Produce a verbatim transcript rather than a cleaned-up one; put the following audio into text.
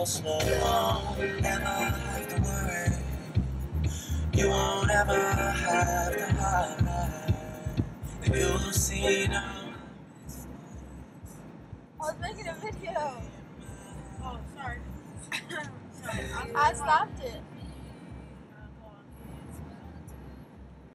slow. You won't ever have to worry. You won't ever have to hide. And you'll see now. I was making a video. Oh, sorry. Sorry. I stopped it.